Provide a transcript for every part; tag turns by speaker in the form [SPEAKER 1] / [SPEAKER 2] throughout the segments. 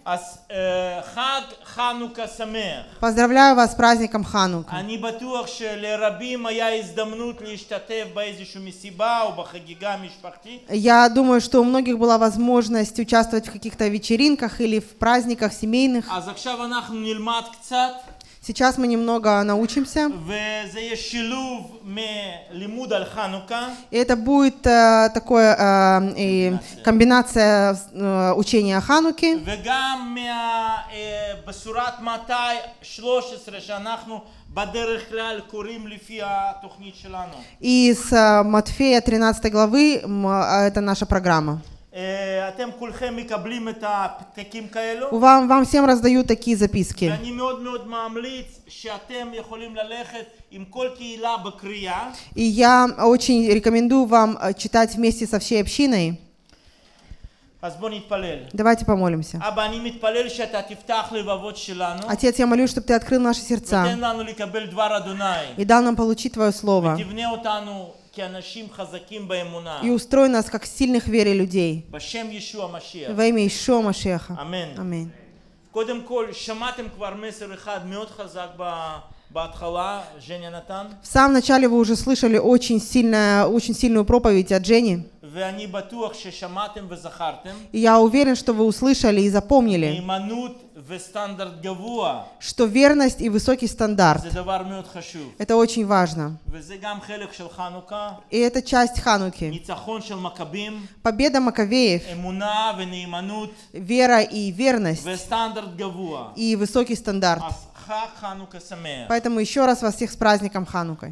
[SPEAKER 1] Поздравляю вас с праздником Ханука. Я думаю, что у многих была возможность участвовать в каких-то вечеринках или в праздниках семейных. Сейчас мы немного научимся. И это будет такая комбинация учения о Хануке. И с Матфея 13 главы это наша программа. Вам всем раздают такие записки. И я очень рекомендую вам читать вместе со всей общиной. Давайте помолимся. Отец, я молюсь, чтобы Ты открыл наши сердца и дал нам получить Твое Слово. И устрой нас как сильных в вере людей. Во имя Ишуа Машиаха. Аминь. В самом начале вы уже слышали очень сильную проповедь от Жени. И я уверен, что вы услышали и запомнили, что верность и высокий стандарт – это очень важно. И это часть Хануки. Победа Маковеев, вера и верность, и высокий стандарт. Поэтому еще раз вас всех с праздником Ханукой.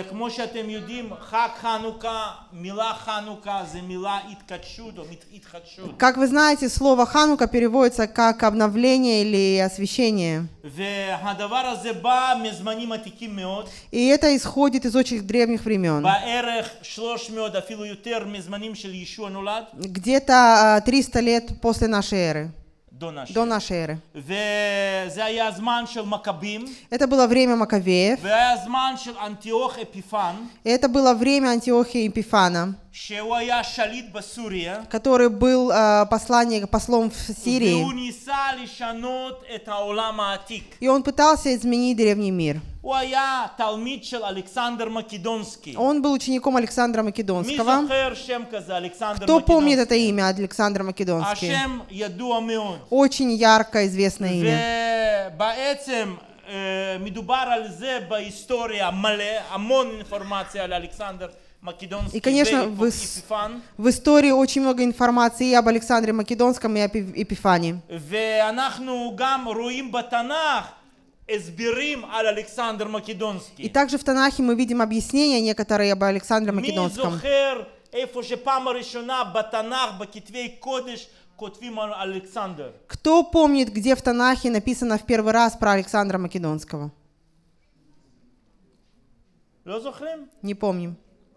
[SPEAKER 1] Как вы знаете, слово Ханука переводится как обновление или освящение. И это исходит из очень древних времен. Где-то 300 лет после нашей эры. До нашей эры. Это было время Маковеев. И это было время Антиохия Эпифана, который был послом в Сирии. И он пытался изменить древний мир. Он был учеником Александра Македонского. Кто помнит это имя Александра Македонского? Очень ярко известное имя. И, конечно, в истории очень много информации и об Александре Македонском, и об Эпифане. И также в Танахе мы видим объяснения некоторые об Александре Македонском. Кто помнит, где в Танахе написано в первый раз про Александра Македонского? Не помним.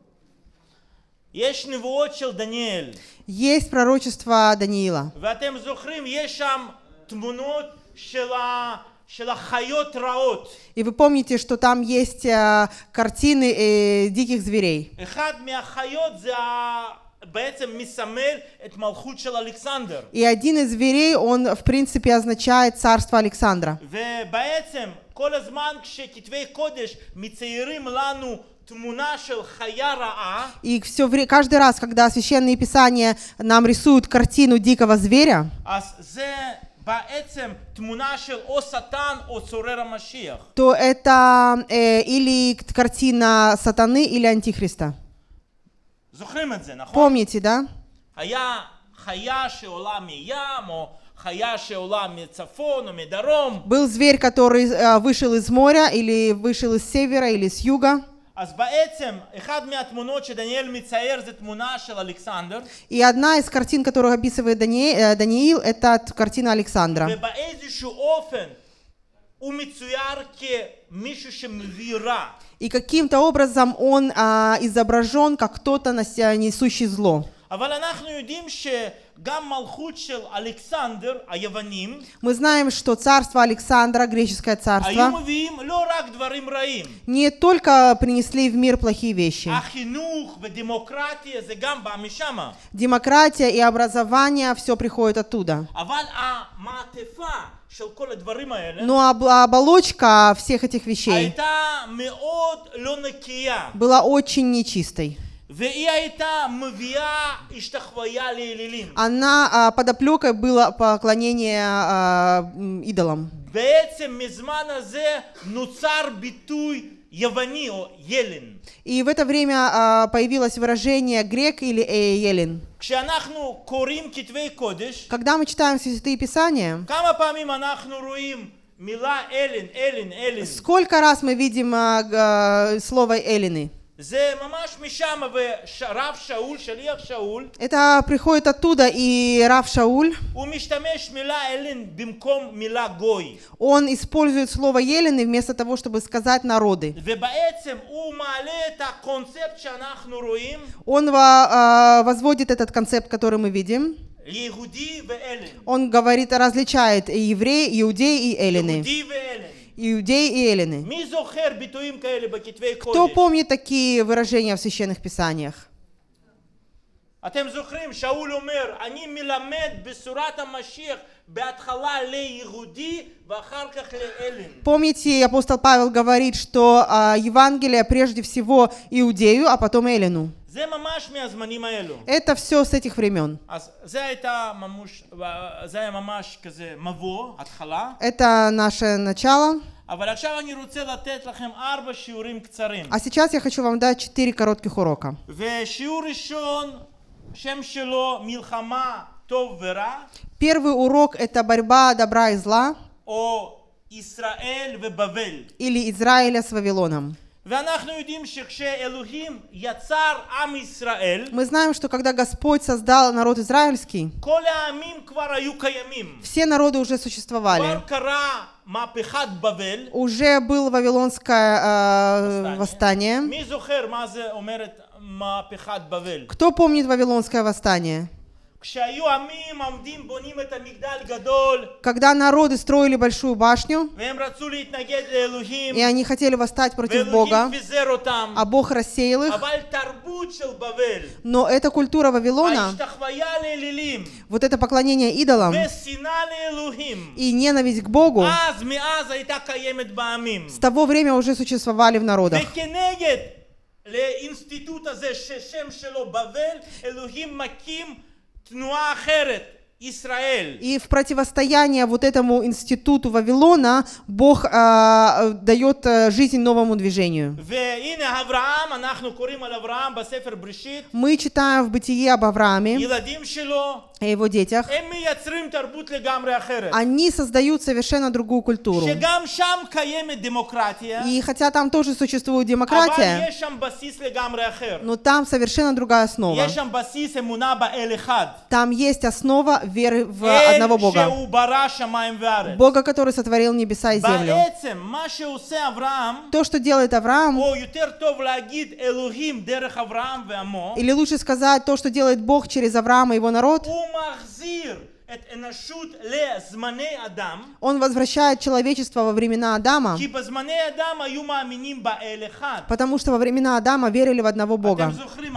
[SPEAKER 1] Есть пророчество Даниила. И вы помните, что там есть картины диких зверей. И один из зверей, он в принципе означает царство Александра. И каждый раз, когда Священные Писания нам рисуют картину дикого зверя, то это или картина сатаны, или антихриста. Помните, да? Был зверь, который вышел из моря, или вышел из севера, или с юга. И одна из картин, которую описывает Даниил, это картина Александра. И каким-то образом он изображен как кто-то, несущий зло. Мы знаем, что царство Александра, греческое царство, не только принесли в мир плохие вещи. Демократия и образование, все приходит оттуда. Но оболочка всех этих вещей была очень нечистой. Она подоплекой было поклонение идолам. И в это время появилось выражение грек или еллин. Когда мы читаем Святые Писания, сколько раз мы видим слово эллины? Это приходит оттуда, и Рав Шауль, он использует слово еллины вместо того, чтобы сказать народы. Он возводит этот концепт, который мы видим. Он говорит, различает евреи, иудеи и эллины. Иудеи и эллины. Кто помнит такие выражения в священных писаниях? Помните, апостол Павел говорит, что Евангелие прежде всего иудею, а потом эллину. Это все с этих времен. Это наше начало. А сейчас я хочу вам дать 4 коротких урока. Первый урок — это борьба добра и зла, или Израиля с Вавилоном. Мы знаем, что когда Господь создал народ израильский, все народы уже существовали. Уже было Вавилонское восстание. Кто помнит Вавилонское восстание? Когда народы строили большую башню, и они хотели восстать против Бога, а Бог рассеял их, но эта культура Вавилона, вот это поклонение идолам и ненависть к Богу, с того времени уже существовали в народах. И в противостояние вот этому институту Вавилона Бог дает жизнь новому движению. Мы читаем в Бытие об Аврааме и его детях. Они создают совершенно другую культуру. И хотя там тоже существует демократия, но там совершенно другая основа. Там есть основа веры в одного Бога. Бога, который сотворил небеса и землю. То, что делает Авраам, или лучше сказать, то, что делает Бог через Авраама и его народ, он возвращает человечество во времена Адама, потому что во времена Адама верили в одного Бога.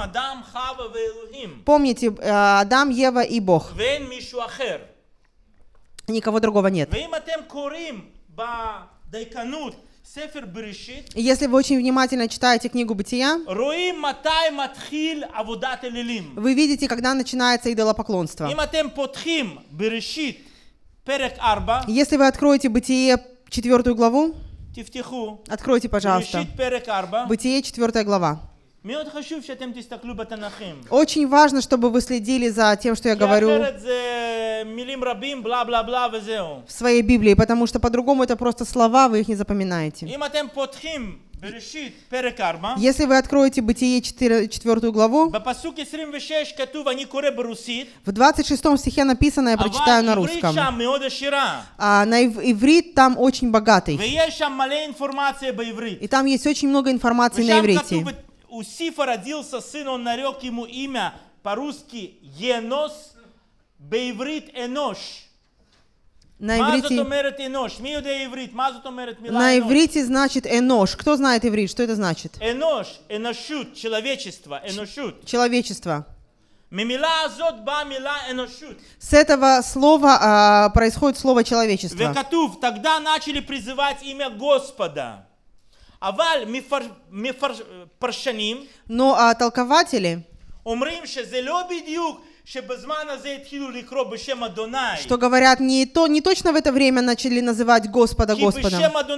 [SPEAKER 1] Помните, Адам, Ева и Бог. Никого другого нет. Если вы очень внимательно читаете книгу Бытия, вы видите, когда начинается идолопоклонство. Если вы откроете Бытие 4 главу, откройте, пожалуйста, Бытие 4 глава. Очень важно, чтобы вы следили за тем, что я говорю в своей Библии, потому что по-другому это просто слова, вы их не запоминаете. Если вы откроете Бытие 4 главу, в 26 стихе написано, я прочитаю на русском, а на иврит там очень богатый. И там есть очень много информации на иврите.
[SPEAKER 2] У Сифа родился сын, он нарек ему имя по-русски енос, בעברית אנוש.
[SPEAKER 1] На иврите значит энош. Кто знает иврит? Что это значит?
[SPEAKER 2] Энош, эношут, человечество, эношут.
[SPEAKER 1] Человечество. С этого слова происходит слово человечество.
[SPEAKER 2] Тогда начали призывать имя Господа.
[SPEAKER 1] Но толкователи что говорят, не точно в это время начали называть Господа Господом.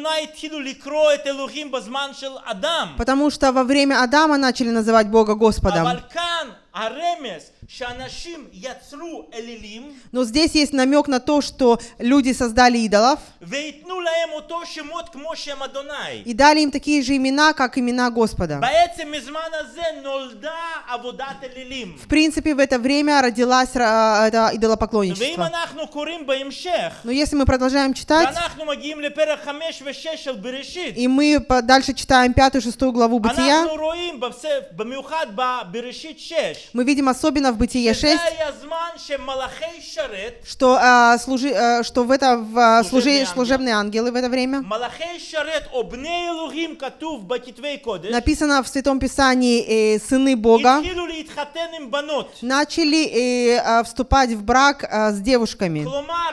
[SPEAKER 1] Потому что во время Адама начали называть Бога Господом. Но здесь есть намек на то, что люди создали идолов и дали им такие же имена, как имена Господа. В принципе, в это время родилась это идолопоклонничество. Но если мы продолжаем читать, и мы дальше читаем 5-6 главу Бытия, мы видим особенно в Бытие 6, что служебные ангелы в это время. Написано в Святом Писании, сыны Бога начали вступать в брак с девушками.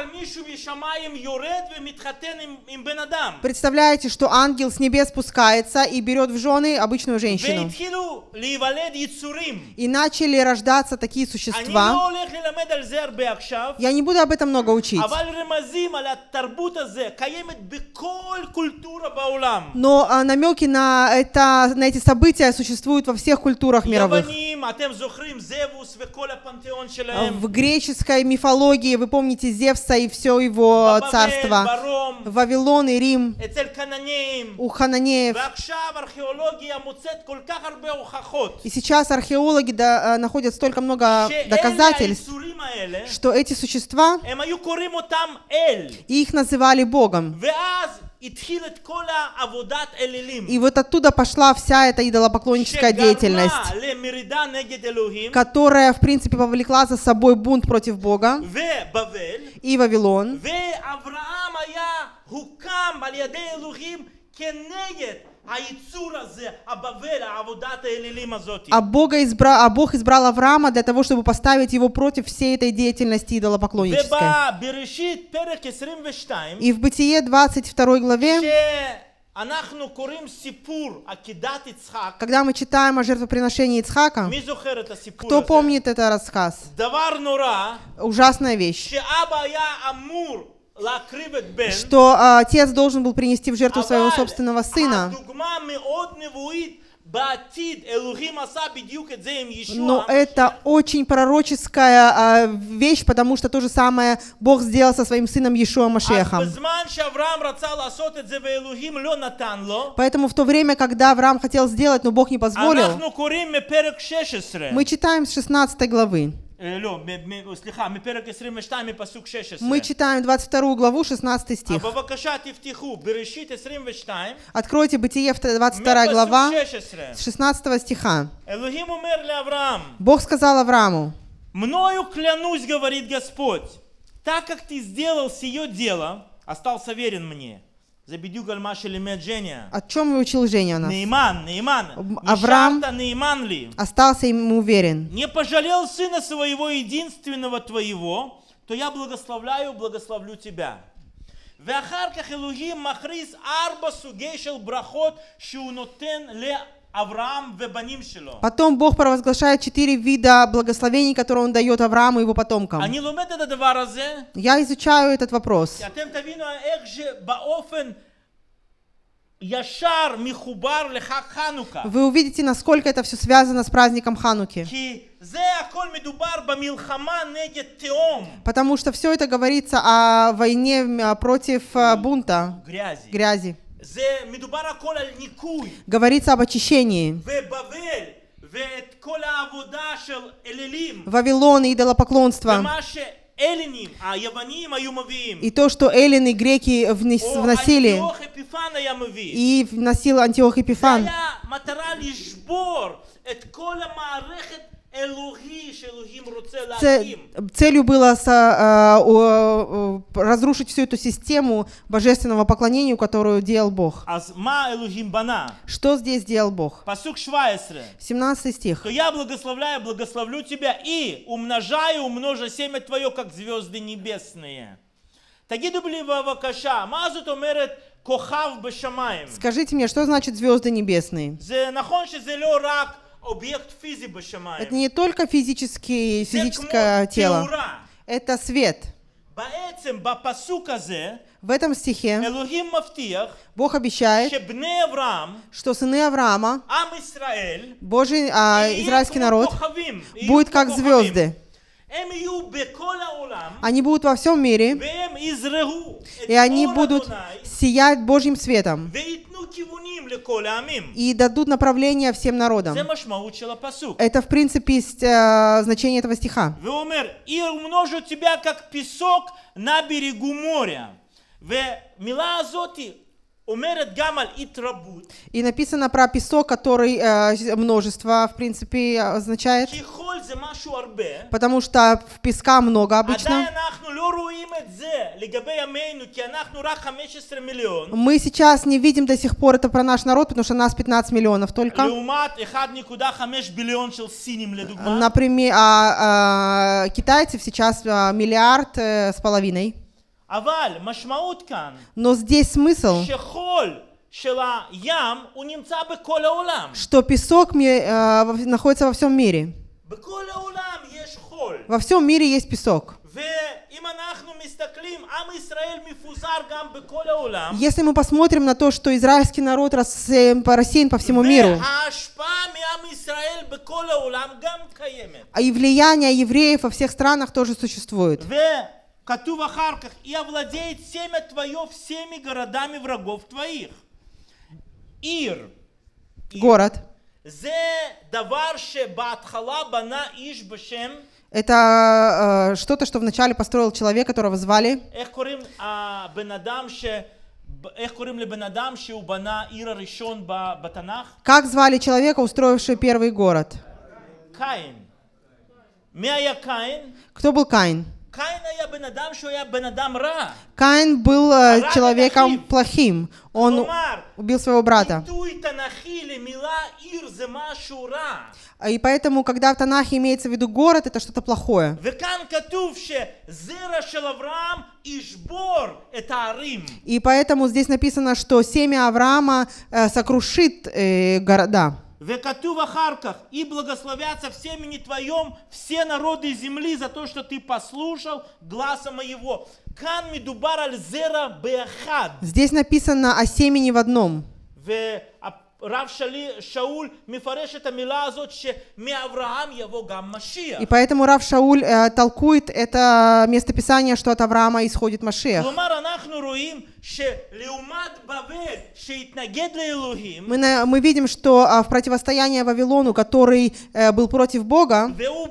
[SPEAKER 1] Представляете, что ангел с небес спускается и берет в жены обычную женщину. И начали рождаться такие существа. Я не буду об этом много учить. Но намеки на эти события существуют во всех культурах мировых. В греческой мифологии вы помните Зевса и все его царство. Вавилон и Рим. У хананеев. И сейчас археологи находят столько много доказательств, что эти существа, их называли Богом. И вот оттуда пошла вся эта идолопоклонническая деятельность, которая, в принципе, повлекла за собой бунт против Бога и Вавилон. А Бог избрал Авраама для того, чтобы поставить его против всей этой деятельности идолопоклоннической. И в Бытие 22 главе, когда мы читаем о жертвоприношении Ицхака, кто помнит этот рассказ? Ужасная вещь. Что отец должен был принести в жертву своего собственного сына. Но это очень пророческая вещь, потому что то же самое Бог сделал со своим сыном Иешуа Машиахом. Поэтому в то время, когда Авраам хотел сделать, но Бог не позволил, мы читаем с 16 главы. Мы читаем 22 главу, 16 стих. Откройте Бытие 22 глава, с 16 стиха. Бог сказал Аврааму:
[SPEAKER 2] «Мною клянусь, говорит Господь, так как ты сделал сие дело, остался верен мне». О
[SPEAKER 1] чем учил Женя у нас?
[SPEAKER 2] Авраам
[SPEAKER 1] остался ему верен.
[SPEAKER 2] Не пожалел сына своего единственного твоего, то я благословлю тебя.
[SPEAKER 1] Потом Бог провозглашает 4 вида благословений, которые Он дает Аврааму и его потомкам. Я изучаю этот вопрос. Вы увидите, насколько это все связано с праздником Хануки. Потому что все это говорится о войне против бунта, грязи. Говорится об очищении. Вавилон и идолопоклонство. И то, что эллины, греки вносили, и вносил Антиох Эпифан. Целью было разрушить всю эту систему божественного поклонения, которую делал Бог. Что здесь делал Бог? 17 стих.
[SPEAKER 2] «То я благословлю тебя и умножаю, умножа семя твое, как звезды небесные».
[SPEAKER 1] Скажите мне, что значит звезды небесные? Это не только физическое тело, это свет. В этом стихе Бог обещает, что сыны Авраама, Божий израильский народ, будет как звезды. Они будут во всем мире, и они будут сиять Божьим светом и дадут направление всем народам. Это, в принципе, значение этого стиха.
[SPEAKER 2] «И умножу тебя, как песок на берегу моря».
[SPEAKER 1] И написано про песок, который множество, в принципе, означает, потому что в песка много обычно. Мы сейчас не видим до сих пор это про наш народ, потому что нас 15 миллионов только. Например, китайцев сейчас 1,5 миллиарда. Но здесь смысл, что песок находится во всем мире. Во всем мире есть песок. Если мы посмотрим на то, что израильский народ рассеян по всему миру, и влияние евреев во всех странах тоже существует.
[SPEAKER 2] «И овладеет семя твое всеми городами врагов твоих». Ир.
[SPEAKER 1] Город. Это что-то, что вначале построил человек, которого звали. Как звали человека, устроившего первый город?
[SPEAKER 2] Каин.
[SPEAKER 1] Кто был Каин? Каин был человеком плохим. Он убил своего брата. И поэтому, когда в Танахе имеется в виду город, это что-то плохое. И поэтому здесь написано, что семя Авраама сокрушит города.
[SPEAKER 2] «И благословятся в семени твоем все народы земли за то, что ты послушал гласа моего».
[SPEAKER 1] Здесь написано о семени в одном. И поэтому Рав Шауль толкует это местописание, что от Авраама исходит Машиах. Мы видим, что в противостоянии Вавилону, который был против Бога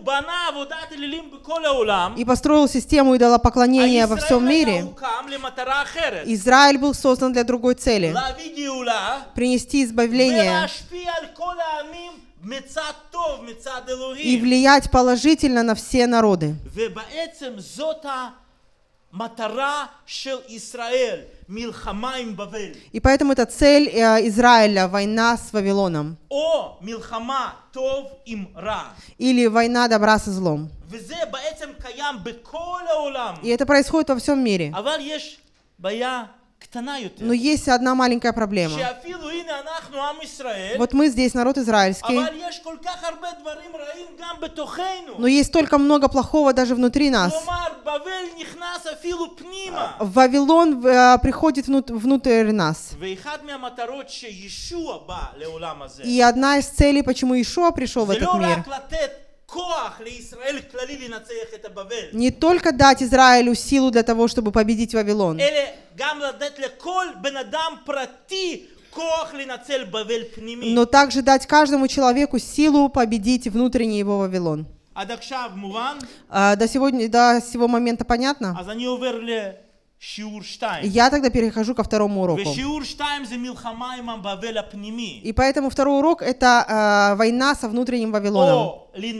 [SPEAKER 1] и построил систему идолопоклонения во всем мире, Израиль был создан для другой цели — принести избавление и влиять положительно на все народы. И поэтому это цель Израиля — война с Вавилоном. Или война добра со злом. И это происходит во всем мире. Но есть одна маленькая проблема. Вот мы здесь, народ израильский, но есть столько много плохого даже внутри нас. Вавилон приходит внутрь нас. И одна из целей, почему Иешуа пришел в этот мир, не только дать Израилю силу для того, чтобы победить Вавилон, но также дать каждому человеку силу победить внутренний его Вавилон. До сего момента понятно? Я тогда перехожу ко второму уроку. И поэтому второй урок — это война со внутренним Вавилоном.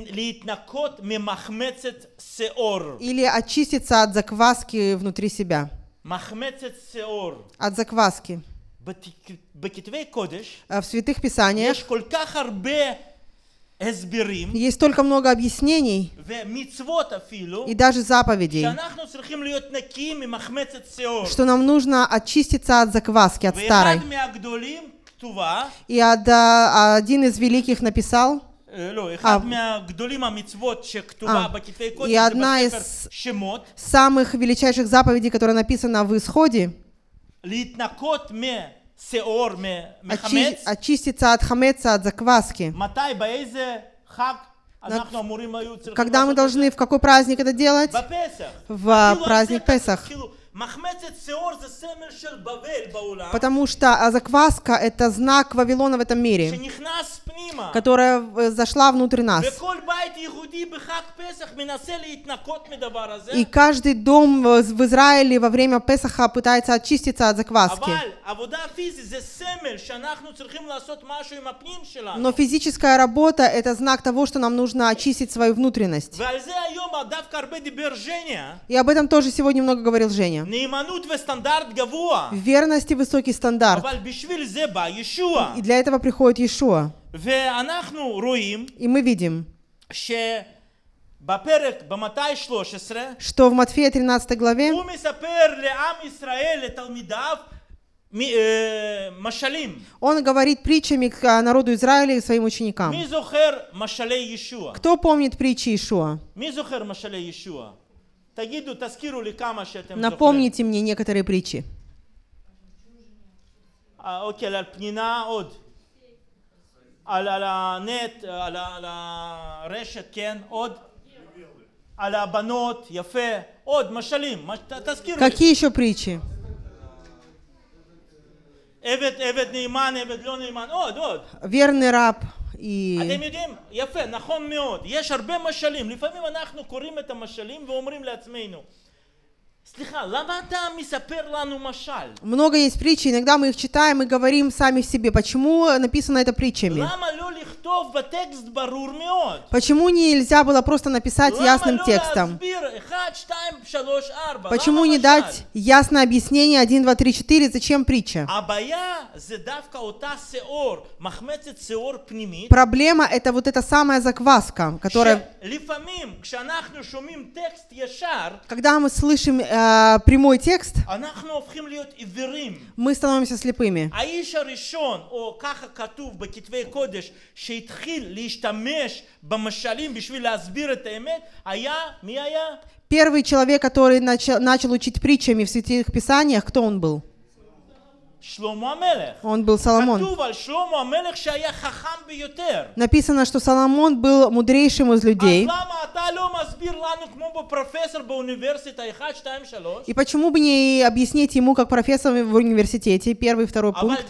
[SPEAKER 1] Или очиститься от закваски внутри себя. От закваски. В Святых Писаниях есть столько много объяснений и даже заповедей, что нам нужно очиститься от закваски, от старой. И один из великих написал, и одна из самых величайших заповедей, которая написана в Исходе, очиститься от хамеца, от закваски. Когда мы должны, в какой праздник это делать? В праздник Песах. Потому что закваска — это знак Вавилона в этом мире, которая зашла внутрь нас. И каждый дом в Израиле во время Песаха пытается очиститься от закваски. Но физическая работа — это знак того, что нам нужно очистить свою внутренность. И об этом тоже сегодня много говорил Женя. Верность и высокий стандарт. И для этого приходит Иешуа. И мы видим, что в Матфея 13 главе он говорит притчами к народу Израиля и своим ученикам. Кто помнит притчи Иешуа? Напомните мне некоторые притчи. Какие еще притчи? Верный раб. И... Много есть притчи, иногда мы их читаем и говорим сами в себе, почему написано это притчами. Почему нельзя было просто написать ясным текстом? Почему не дать ясное объяснение 1, 2, 3, 4, зачем притча? Проблема — это вот эта самая закваска, которая... Когда мы слышим прямой текст, мы становимся слепыми. Первый человек, который начал учить притчами в Святых Писаниях, кто он был? Он был Соломон. Написано, что Соломон был мудрейшим из людей. И почему бы не объяснить ему, как профессор в университете, первый и второй пункт?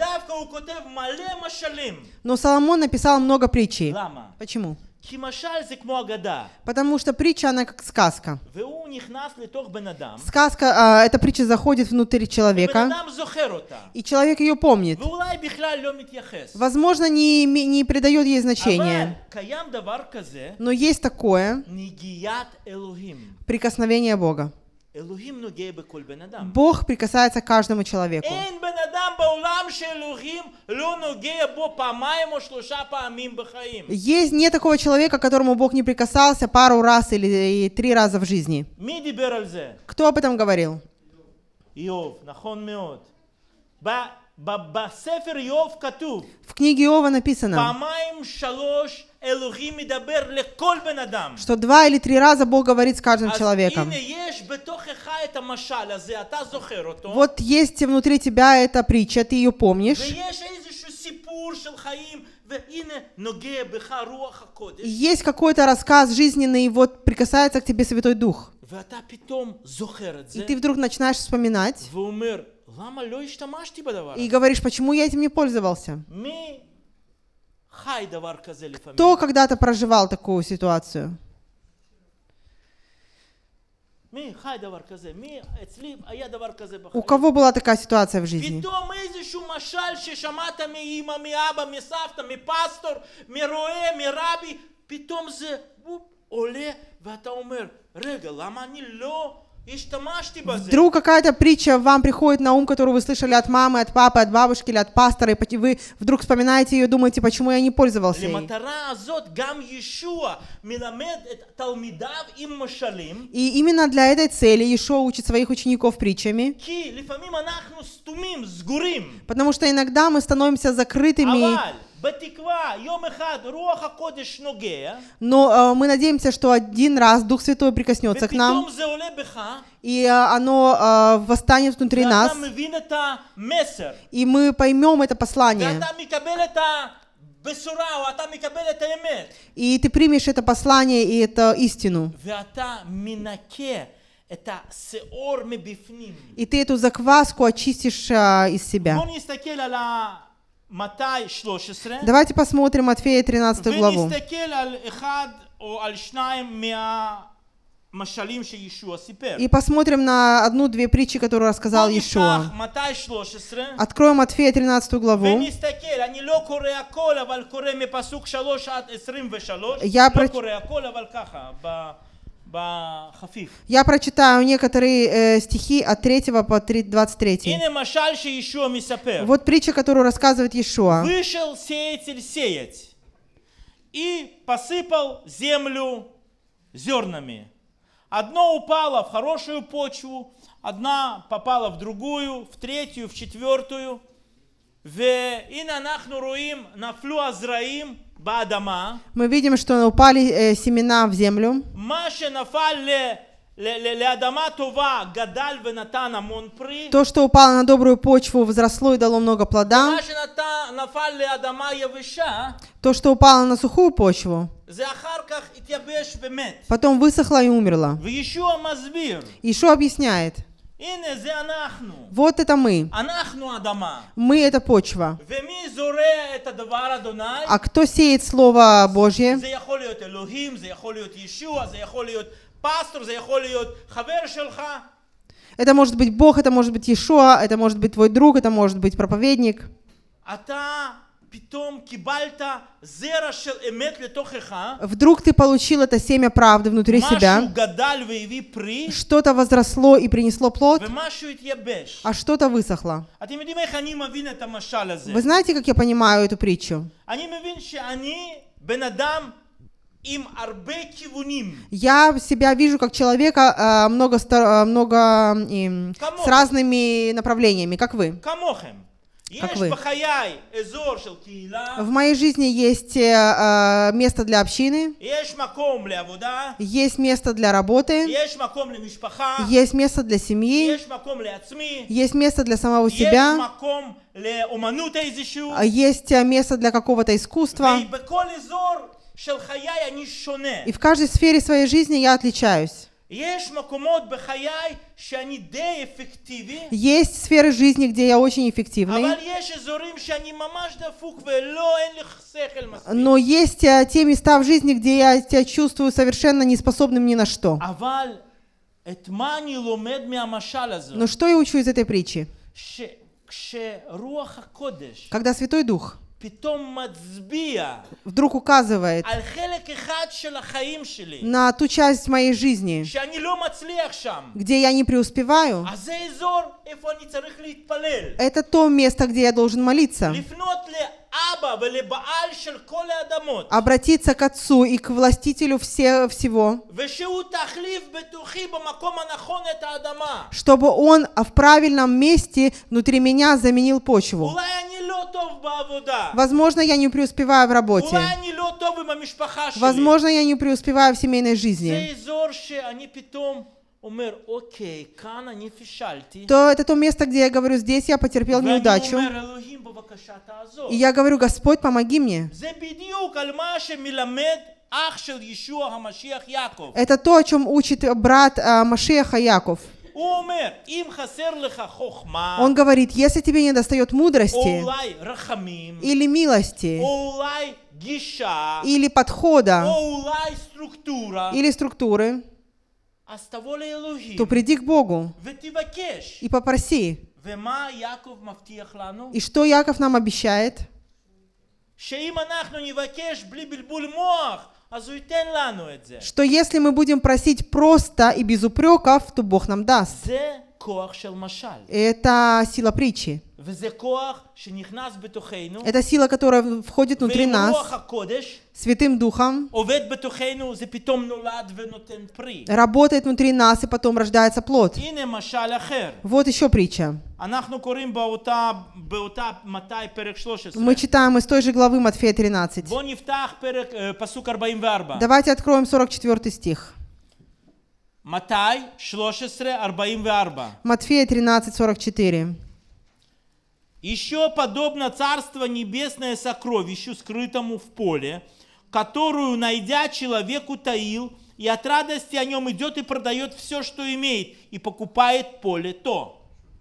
[SPEAKER 1] Но Соломон написал много притчей. Почему? Потому что притча, она как сказка. Сказка, эта притча заходит внутрь человека, и человек ее помнит. Возможно, не придает ей значения. Но есть такое прикосновение Бога. Бог прикасается к каждому человеку. Нет такого человека, которому Бог не прикасался пару раз или 3 раза в жизни. Кто об этом говорил? В книге Иова написано, что 2 или 3 раза Бог говорит с каждым человеком. Вот есть внутри тебя эта притча, ты ее помнишь. И есть какой-то рассказ жизненный, и вот прикасается к тебе Святой Дух. И ты вдруг начинаешь вспоминать. И говоришь, почему я этим не пользовался? Кто когда-то проживал такую ситуацию? У кого была такая ситуация в жизни? Вдруг какая-то притча вам приходит на ум, которую вы слышали от мамы, от папы, от бабушки или от пастора, и вы вдруг вспоминаете ее и думаете, почему я не пользовался ей. И именно для этой цели Иешуа учит своих учеников причами, потому что иногда мы становимся закрытыми. Но мы надеемся, что один раз Дух Святой прикоснется к нам, и оно восстанет внутри нас, и мы поймем это послание. И ты примешь это послание и эту истину. И ты эту закваску очистишь из себя. Давайте посмотрим Матфея 13 главу. И посмотрим на одну-две притчи, которые рассказал Иешуа. Откроем Матфея 13 главу. Я прочитаю некоторые стихи от 3 по 23. Вот притча, которую рассказывает Иешуа.
[SPEAKER 2] Вышел сеятель сеять и посыпал землю зернами. Одно упало в хорошую почву, одна попала в другую, в третью, в четвертую.
[SPEAKER 1] Мы видим, что упали семена в землю. То, что упало на добрую почву, возросло и дало много плода. То, что упало на сухую почву, потом высохло и умерло. Иешуа объясняет. Вот это мы. Мы — это почва. А кто сеет Слово Божье? Это может быть Бог, это может быть Иешуа, это может быть твой друг, это может быть проповедник. Вдруг ты получил это семя правды внутри себя, что-то возросло и принесло плод, а что-то высохло. Вы знаете, как я понимаю эту притчу? Я себя вижу как человека с разными направлениями, как вы. Как вы. В моей жизни есть место для общины, есть место для работы, есть место для семьи, есть место для самого себя, есть место для какого-то искусства. И в каждой сфере своей жизни я отличаюсь. Есть сферы жизни, где я очень эффективный, но есть те места в жизни, где я себя чувствую совершенно неспособным ни на что. Но что я учу из этой притчи? Когда Святой Дух вдруг указывает на ту часть моей жизни, где я не преуспеваю, это то место, где я должен молиться, обратиться к Отцу и к Властителю всего, чтобы Он в правильном месте внутри меня заменил почву. Возможно, я не преуспеваю в работе. Возможно, я не преуспеваю в семейной жизни. То это то место, где я говорю, здесь я потерпел неудачу. И я говорю, Господь, помоги мне. Это то, о чем учит брат Машиаха Яков. Он говорит, если тебе не достает мудрости, или милости, или подхода, или структуры, то приди к Богу и попроси. И что Яков нам обещает? Что если мы будем просить просто и без упреков, то Бог нам даст. Это сила притчи. Это сила, которая входит внутри нас, Святым Духом, работает внутри нас, и потом рождается плод. Вот еще притча. Мы читаем из той же главы Матфея 13. Давайте откроем 44 стих.
[SPEAKER 2] Матфея
[SPEAKER 1] 13:44.
[SPEAKER 2] Еще подобно Царство Небесное сокровищу, скрытому в поле, которую, найдя, человек утаил, и от радости о нем идет и продает все, что имеет, и покупает поле то.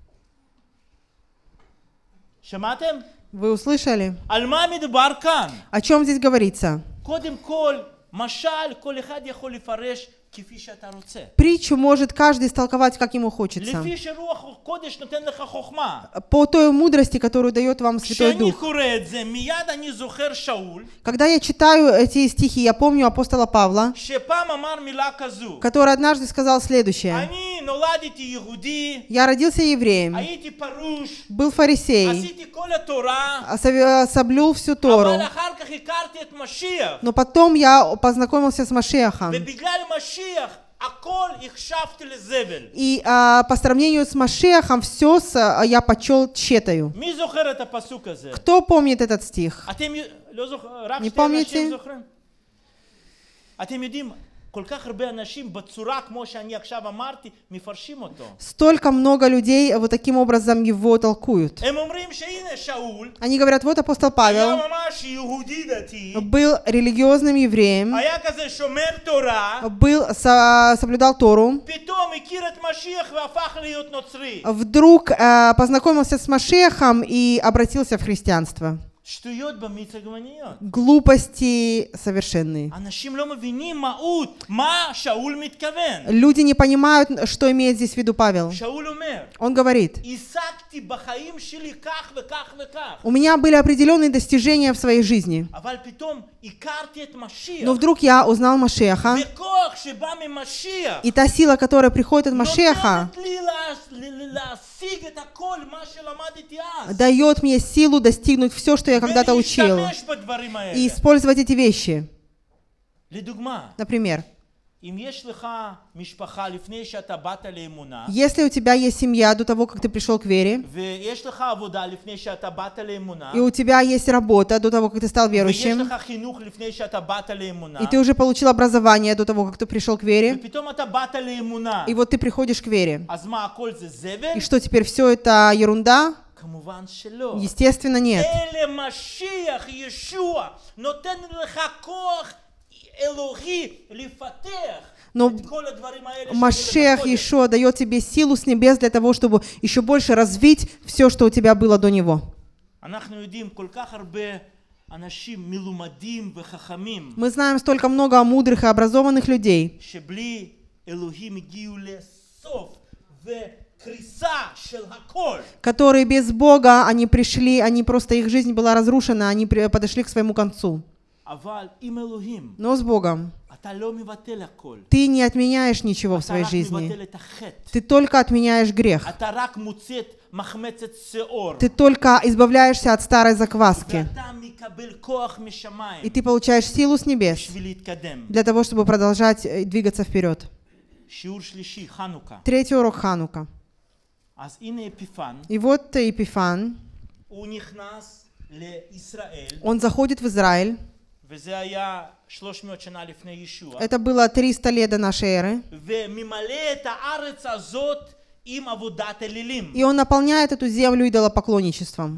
[SPEAKER 2] Шаматем?
[SPEAKER 1] Вы услышали? О чем здесь говорится? Притчу может каждый истолковать, как ему хочется. По той мудрости, которую дает вам Святой Дух. Когда я читаю эти стихи, я помню апостола Павла, который однажды сказал следующее. Я родился евреем, был фарисей, соблюл всю Тору, но потом я познакомился с Машиахом. И по сравнению с Машиахом все я почел тщетою. Кто помнит этот стих? Не помните? Столько много людей вот таким образом его толкуют. Они говорят, вот апостол Павел был религиозным евреем, соблюдал Тору, вдруг познакомился с Машиахом и обратился в христианство. Глупости совершенные. Люди не понимают, что имеет здесь в виду Павел. Он говорит, у меня были определенные достижения в своей жизни, но вдруг я узнал Машиаха, и та сила, которая приходит от Машиаха, дает мне силу достигнуть все, что я когда-то учил, и использовать эти вещи. Например, если у тебя есть семья до того, как ты пришел к вере, и у тебя есть работа до того, как ты стал верующим, и ты уже получил образование до того, как ты пришел к вере, и вот ты приходишь к вере, и что теперь все это ерунда? Естественно, нет. Но Машиах Иешуа дает тебе силу с небес для того, чтобы еще больше развить все, что у тебя было до него. Мы знаем столько много мудрых и образованных людей, которые без Бога, они пришли, их жизнь была разрушена, они подошли к своему концу. Но с Богом ты не отменяешь ничего в своей жизни. Ты только отменяешь грех. Ты только избавляешься от старой закваски. И ты получаешь силу с небес для того, чтобы продолжать двигаться вперед. Третий урок Ханука. И вот Епифан, он заходит в Израиль. Это было 300 лет до нашей эры. И он наполняет эту землю идолопоклонничеством.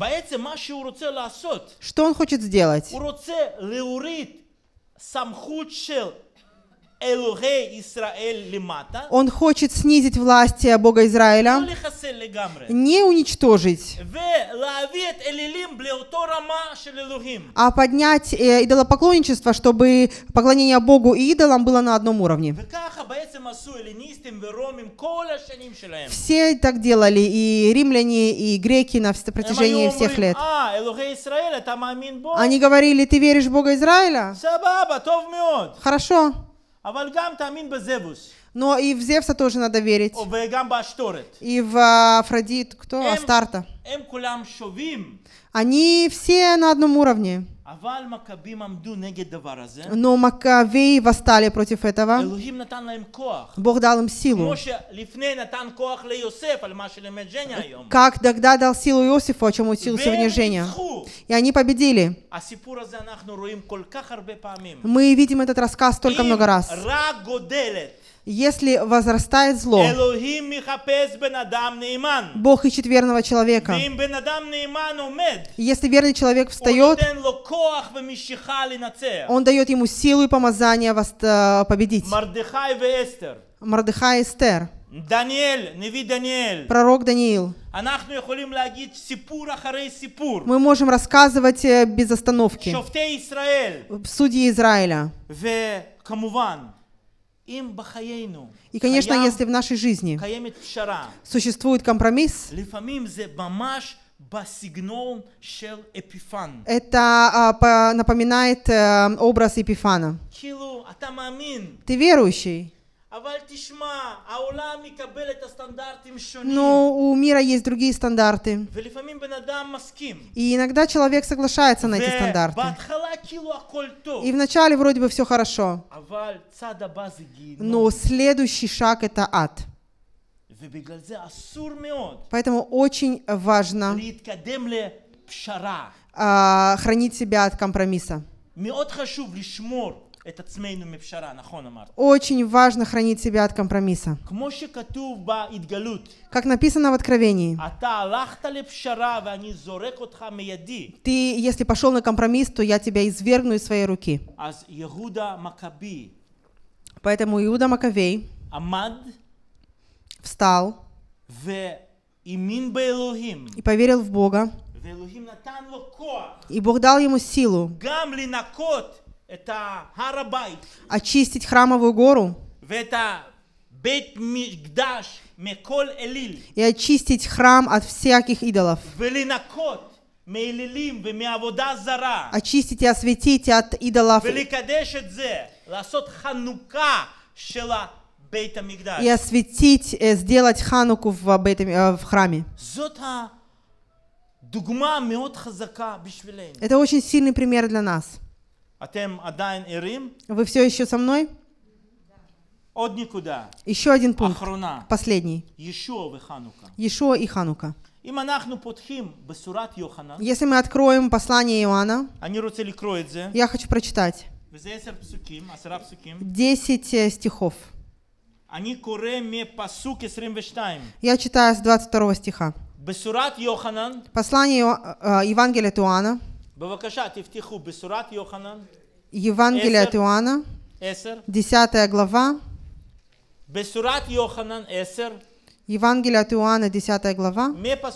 [SPEAKER 1] Что он хочет сделать? Он хочет снизить власть Бога Израиля, не уничтожить, а поднять идолопоклонничество, чтобы поклонение Богу и идолам было на одном уровне. Все так делали, и римляне, и греки на протяжении всех лет. Они говорили: ты веришь в Бога Израиля? Хорошо. Но и в Зевса тоже надо верить. И в Афродит, кто? Астарта. Они все на одном уровне. Но Маккавеи восстали против этого. Бог дал им силу. Как тогда дал силу Иосифу, о чем учил сегодня Женя. И они победили. Мы видим этот рассказ столько много раз. Если возрастает зло, Бог ищет верного человека. Если верный человек встает, Он дает ему силу и помазание победить. Мордехай и Эстер. Пророк Даниил. Мы можем рассказывать без остановки. Судьи Израиля. И, конечно, если в нашей жизни существует компромисс, это напоминает образ Епифана. Ты верующий, но у мира есть другие стандарты. И иногда человек соглашается на эти стандарты. И вначале вроде бы все хорошо, но следующий шаг — это ад. Поэтому очень важно хранить себя от компромисса. Очень важно хранить себя от компромисса. Как написано в Откровении, ты, если пошел на компромисс, то я тебя извергну из своей руки. Поэтому Иуда Маккавей встал и поверил в Бога, и Бог дал ему силу очистить храмовую гору и очистить храм от всяких идолов, очистить и осветить от идолов и осветить, сделать хануку в храме. Это очень сильный пример для нас. Вы все еще со мной? Еще один пункт, последний. Иешуа и Ханука. Если мы откроем послание Иоанна, я хочу прочитать 10 стихов. Я читаю с 22 стиха. Послание Евангелия от Иоанна. Евангелие от Иоанна, 10 глава. Евангелие от Иоанна, 10 глава,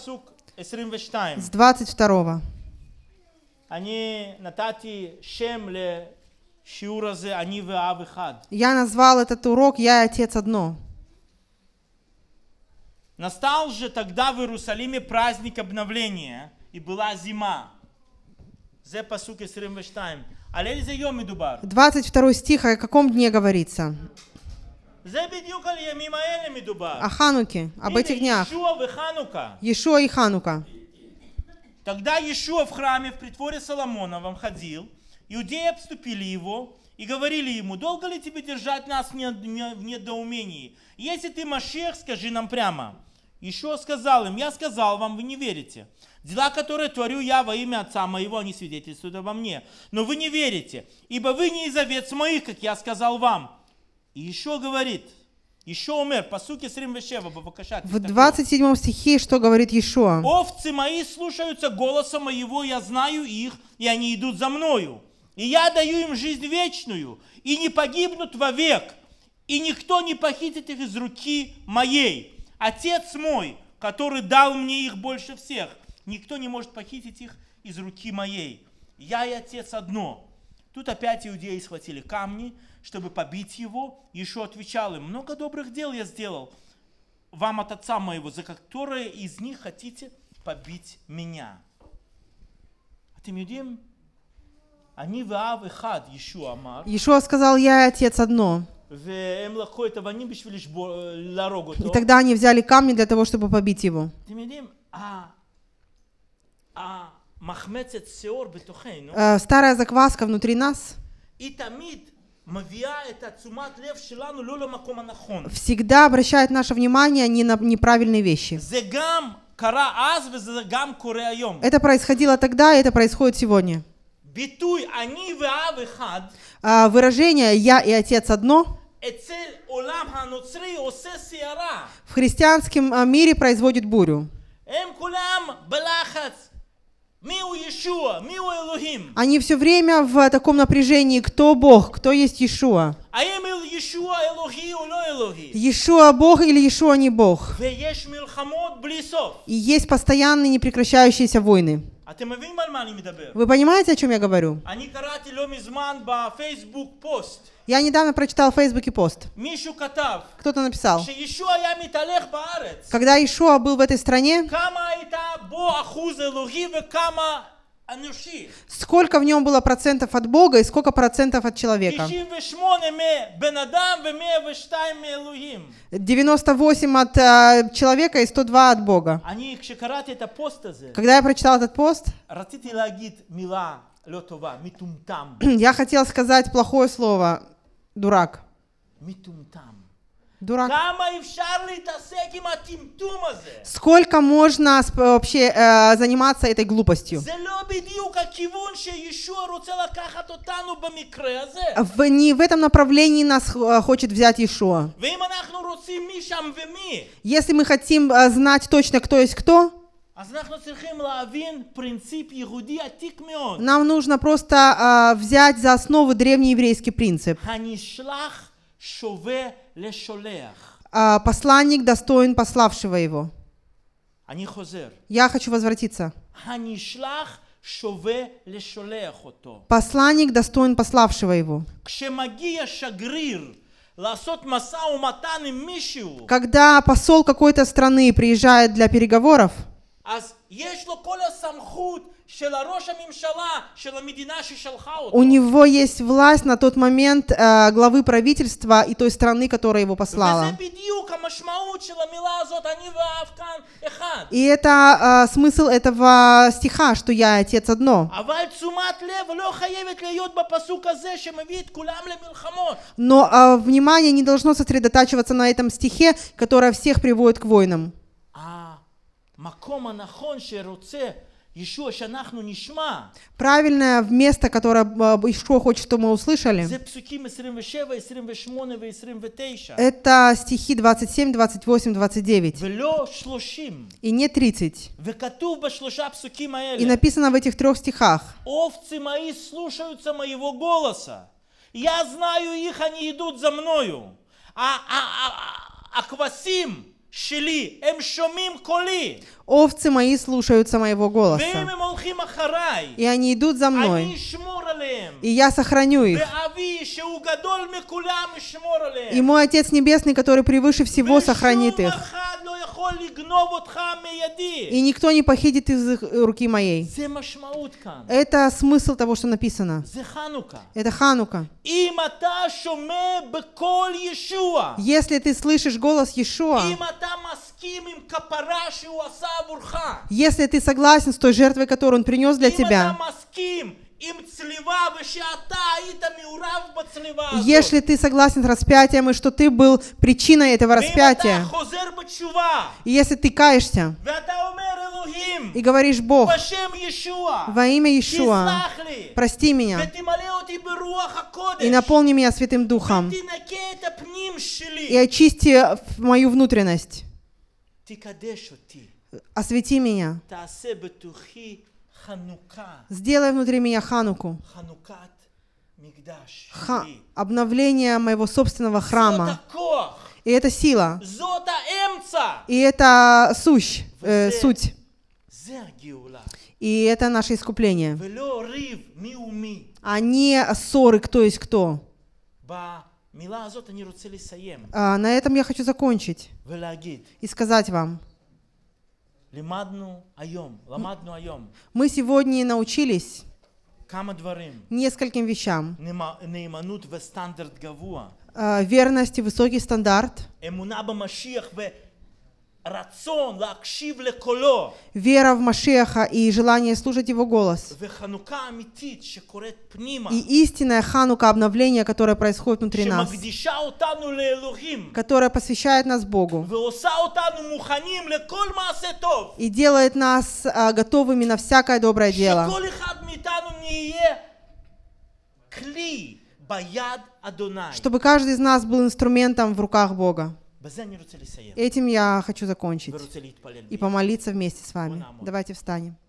[SPEAKER 1] с 22. Я назвал этот урок «Я и Отец одно».
[SPEAKER 2] Настал же тогда в Иерусалиме праздник обновления, и была зима.
[SPEAKER 1] 22 стих, о каком дне говорится? О Хануке, об этих днях. Иешуа и Ханука.
[SPEAKER 2] Тогда Иешуа в храме в притворе Соломоновом ходил, иудеи обступили его и говорили ему: долго ли тебе держать нас в недоумении? Если ты Машиах, скажи нам прямо. Иешуа сказал им: я сказал вам, вы не верите. Дела, которые творю я во имя Отца моего, они свидетельствуют обо мне. Но вы не верите, ибо вы не из овец моих, как я сказал вам. И Иешуа говорит, Иешуа умер, пасуки 27,
[SPEAKER 1] в 27 стихе что говорит Иешуа?
[SPEAKER 2] Овцы мои слушаются голоса моего, я знаю их, и они идут за мною. И я даю им жизнь вечную, и не погибнут вовек, и никто не похитит их из руки моей. Отец мой, который дал мне их больше всех, никто не может похитить их из руки моей. Я и Отец одно. Тут опять иудеи схватили камни, чтобы побить его. Иешуа отвечал им: много добрых дел я сделал вам от Отца моего, за которые из них хотите побить меня.
[SPEAKER 1] Иешуа сказал: я и Отец одно. И тогда они взяли камни для того, чтобы побить его. Старая закваска внутри нас всегда обращает наше внимание не на неправильные вещи. Это происходило тогда, и это происходит сегодня. Выражение «я и Отец одно» в христианском мире производит бурю. Они все время в таком напряжении: кто Бог, кто есть Иешуа. Иешуа Бог или Иешуа не Бог. И есть постоянные непрекращающиеся войны. Вы понимаете, о чем я говорю? Я недавно прочитал в Фейсбуке пост. Кто-то написал: когда Иешуа был в этой стране, сколько в нем было процентов от Бога и сколько процентов от человека? 98 от человека и 102 от Бога. Когда я прочитал этот пост, я хотел сказать плохое слово: дурак. Дурак. Сколько можно вообще заниматься этой глупостью? Не в этом направлении нас хочет взять Иешуа. Если мы хотим знать точно, кто есть кто, нам нужно просто взять за основу древнееврейский принцип. Посланник достоин пославшего его. Я хочу возвратиться. Посланник достоин пославшего его. Когда посол какой-то страны приезжает для переговоров, у него есть власть на тот момент главы правительства и той страны, которая его послала. И это смысл этого стиха, что я и Отец одно. Но внимание не должно сосредотачиваться на этом стихе, который всех приводит к войнам. Правильное место, которое Иешуа хочет, чтобы мы услышали, это стихи 27, 28, 29. И не 30. И написано в этих 3 стихах:
[SPEAKER 2] овцы мои слушаются моего голоса. Я знаю их, они идут за мною. Аквасим шели, эм шомим коли.
[SPEAKER 1] Овцы мои слушаются моего голоса, и они идут за мной, и я сохраню их. И мой Отец Небесный, который превыше всего, сохранит их. И никто не похитит из руки моей. Это смысл того, что написано. Это Ханука. Если ты слышишь голос Иешуа, если ты согласен с той жертвой, которую Он принес для тебя, если ты согласен с распятием, и что ты был причиной этого распятия, и если ты каешься и говоришь: Бог, во имя Иешуа, прости меня и наполни меня Святым Духом, и очисти мою внутренность, освети меня, сделай внутри меня Хануку, обновление моего собственного храма. И это сила. И это суть. И это наше искупление. А не ссоры, кто есть кто. На этом я хочу закончить и сказать вам. Мы сегодня научились нескольким вещам. Верность и высокий стандарт. Вера в Машиаха и желание слушать Его голос. И истинная ханука, обновление, которое происходит внутри нас, которое посвящает нас Богу и делает нас готовыми на всякое доброе дело. Чтобы каждый из нас был инструментом в руках Бога. Этим я хочу закончить и помолиться вместе с вами. Давайте встанем.